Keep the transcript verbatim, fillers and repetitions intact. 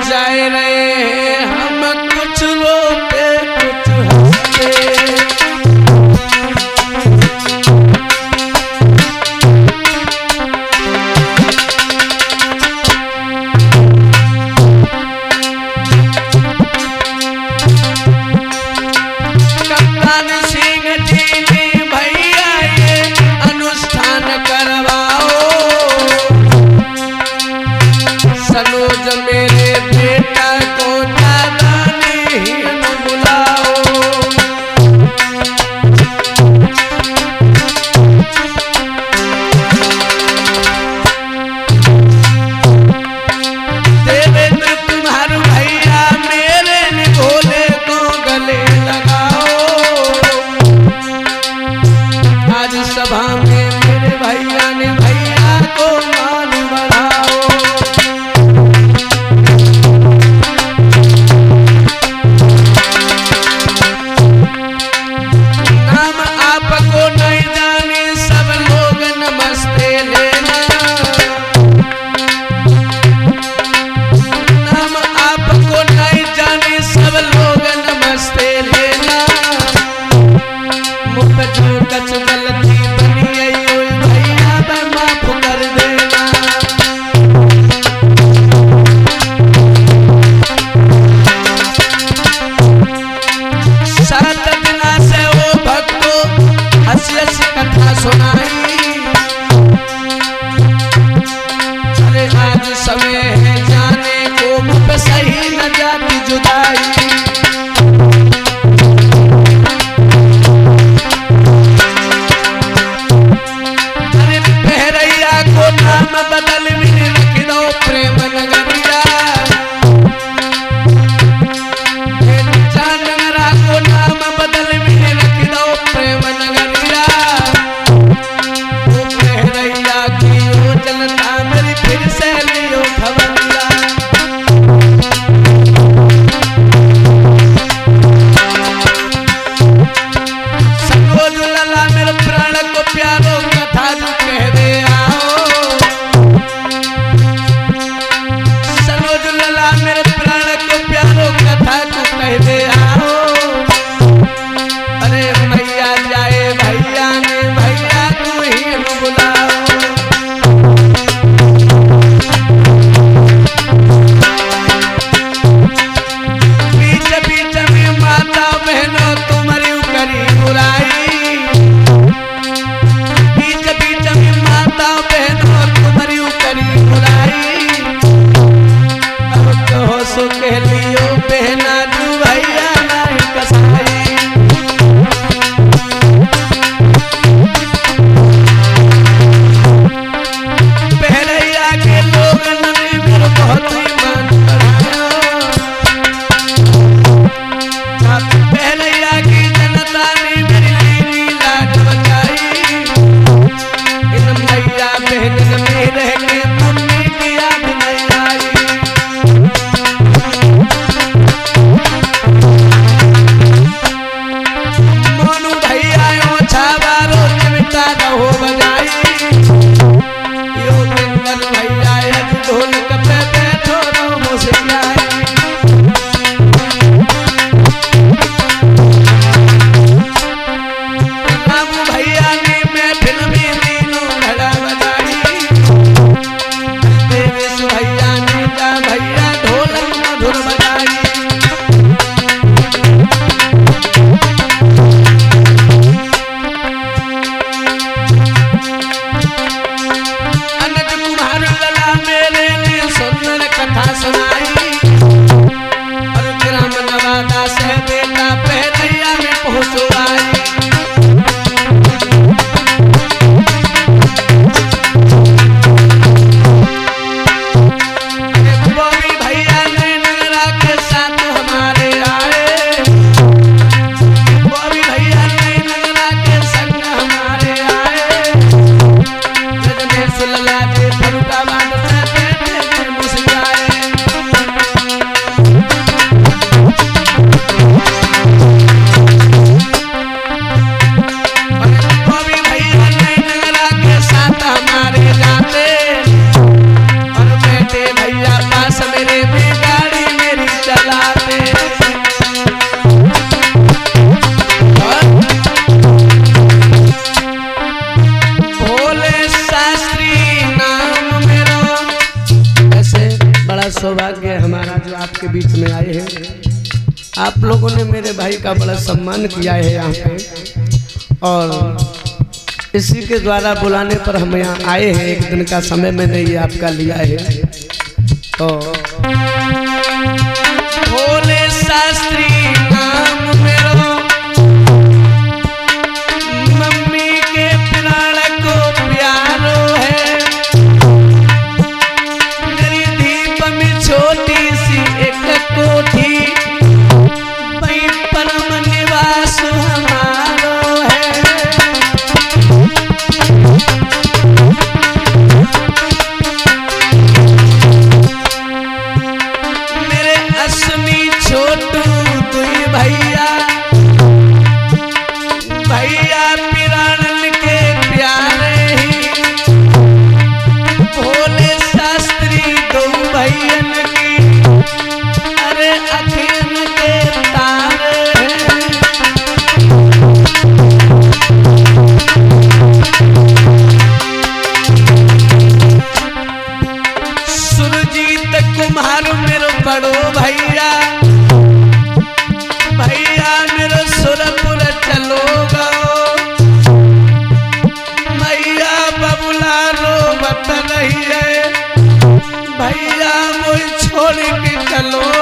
जाए रहे हम कुछ रोते कुछ हंसते। कप्तान सिंह जी ने भैया ये अनुष्ठान करवाओ, सनोज मेरे बेटा को दादा ने बुलाओ। देवेंद्र तुम्हारे भैया मेरे निगोले को गले लगाओ। आज सभा में मेरे भैया ने भैया को मान बढ़ाओ। नाम आपको नहीं जाने सब लोग नमस्ते लेना। नाम आपको नहीं जाने सब लोग नमस्ते लेना। मुख जो कछ गलती बनी है भैया मैं माफ कर देना। सात दिना से वो भक्तो हंसी हंसी कथा सुनाई। अरे आज समय है जाने को मुझ सही न जाती जुदाई। अरे पहरैया को नाम बदल में रख दो प्रेम नगरिया। जानगरा को नाम बदल में रख दो प्रेम नगरिया। वो पहरैया की ओ जनता मेरी फिर से लियो खबरिया। सनोज लला मेरे प्राण को प्यारो कथा जो कह दे आओ। सनोज लला मेरे प्राण को प्यारो कथा को कह दे आओ। अरे मैया जाए भैया ने भैया तू ही बुलाओ। बीच बीच में माता बहनों तुम्हारी करी बुराई। बीच बीच में माता बहनों तुम्हारी करी बुराई। अब कहो सो कह लियो बहना तू भैया नहीं कसाई। पहरैया के लोग ने मेरे बहुत ही मान बढ़ाया। पहरैया की जनता ने मेरी लीली लाज बचाई। इन मैया बहन में रह के मम्मी की याद नहीं आई। मोनू भैया यो छाबारो चिमटा रहो बजाई। यो मंगल भैया यदि ढोलक पे बैठो रहो मुस्कुराई। रामू भैया ने महफिल में तीनों घड़ा बजाई। देवेश भैया ने जा भैया ढोलक मधुर बजाई। अनज कुमार लला मेरे ने सुंदर कथा सुनाई। और ग्राम नवादा से बेटा पहरैया में पहुंचवाई। बॉबी भैया ने नगरा के साथ हमारे आए। बॉबी भैया ने नगरा के संग हमारे आए। रजनीश लला के फरुखाबाद से बैठे थे मुस्कुराए। सौभाग्य है हमारा जो आपके बीच में आए हैं। आप लोगों ने मेरे भाई का बड़ा सम्मान किया है यहाँ पे, और इसी के द्वारा बुलाने पर हम यहाँ आए हैं। एक दिन का समय मैंने ये आपका लिया है। तो भोले शास्त्री नाम मेरो, मम्मी के प्राण को प्यारो है। मेरी दीप में छोटी सी एक कोठी, वहीं परम निवास हमारो है। मेरे असमी छोटू दुई भैया, भैया पिरानल के प्यारे ही, भोले शास्त्री दो भैयन की, अरे अखियन के तारे हैं। सुरजीत कुम्हार मेरो बड़ो भैया, भैया मेरो सुरपुर चलो गो, भैया बबुला रोवत रही है, भैया मुझ छोड़ के चलो